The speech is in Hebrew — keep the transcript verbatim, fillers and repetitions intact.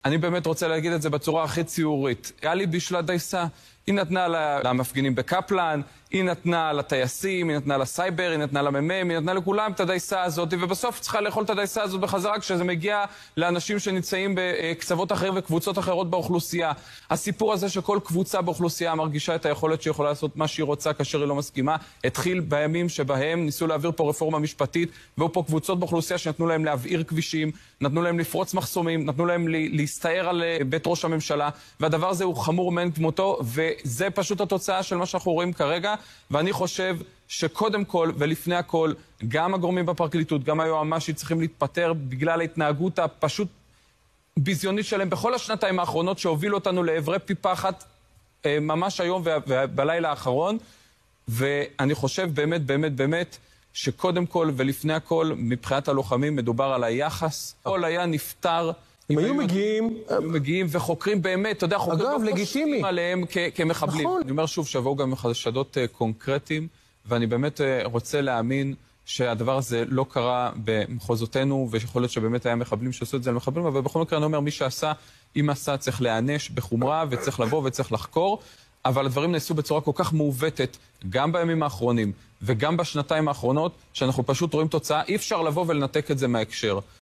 אני באמת רוצה להגיד את זה בצורה הכי ציורית. גלי בישלה דייסה. היא נתנה למפגינים בקפלן, היא נתנה לטייסים, היא נתנה לסייבר, היא נתנה לממם, היא נתנה לכולם את הדייסה הזאת, ובסוף צריכה לאכול את הדייסה הזאת בחזרה כשזה מגיע לאנשים שנמצאים בקצוות אחרים וקבוצות אחרות באוכלוסייה. הסיפור הזה שכל קבוצה באוכלוסייה מרגישה את היכולת שהיא יכולה לעשות מה שהיא רוצה כאשר היא לא מסכימה, התחיל בימים שבהם ניסו להעביר פה רפורמה משפטית, והיו פה קבוצות באוכלוסייה שנתנו להם להבעיר כבישים, נתנו להם לפרוץ מחסומים, נתנו להם להסתער על בית ראש הממשלה, והדבר הזה הוא חמור מאין כמותו, וזה פשוט התוצאה של מה שאנחנו רואים כרגע. ואני חושב שקודם כל ולפני הכל, גם הגורמים בפרקליטות, גם היועמ"שית צריכים להתפטר בגלל ההתנהגות הפשוט ביזיונית שלהם בכל השנתיים האחרונות שהובילו אותנו לעברי פי פחת ממש היום ובלילה האחרון. ואני חושב באמת באמת באמת שקודם כל ולפני הכל מבחינת הלוחמים מדובר על היחס. הכל היה נפטר. הם היו מגיעים... היו מגיעים וחוקרים באמת, אתה יודע, חוקרים אגב, לגיטימי. עליהם כמחבלים. נכון. אני אומר שוב, שבואו גם חשדות קונקרטיים, ואני באמת רוצה להאמין שהדבר הזה לא קרה במחוזותינו, ויכול להיות שבאמת היה מחבלים שעשו את זה על מחבלים, אבל בכל מקרה אני אומר, מי שעשה, אם עשה, צריך להיענש בחומרה, וצריך לבוא וצריך לחקור, אבל הדברים נעשו בצורה כל כך מעוותת, גם בימים האחרונים, וגם בשנתיים האחרונות, שאנחנו פשוט רואים תוצאה, אי אפשר לבוא ולנתק את זה מההקשר.